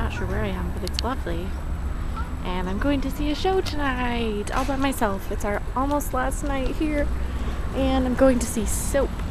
not sure where I am, but it's lovely. And I'm going to see a show tonight all by myself. It's our almost last night here, and I'm going to see Soap.